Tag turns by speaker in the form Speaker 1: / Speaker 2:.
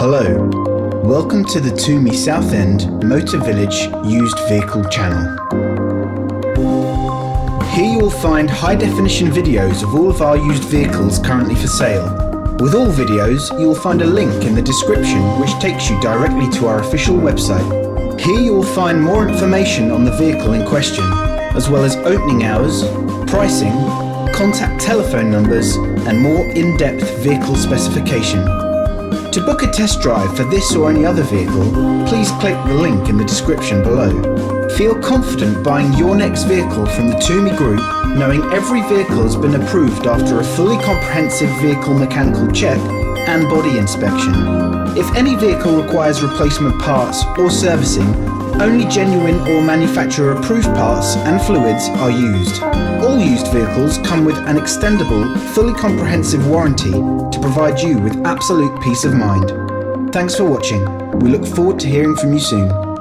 Speaker 1: Hello, welcome to the Toomey Southend Motor Village Used Vehicle channel. Here you will find high-definition videos of all of our used vehicles currently for sale. With all videos, you will find a link in the description which takes you directly to our official website. Here you will find more information on the vehicle in question, as well as opening hours, pricing, contact telephone numbers, and more in-depth vehicle specification. To book a test drive for this or any other vehicle, please click the link in the description below. Feel confident buying your next vehicle from the Toomey Group, knowing every vehicle has been approved after a fully comprehensive vehicle mechanical check and body inspection. If any vehicle requires replacement parts or servicing, only genuine or manufacturer approved parts and fluids are used. All used vehicles come with an extendable, fully comprehensive warranty to provide you with absolute peace of mind. Thanks for watching. We look forward to hearing from you soon.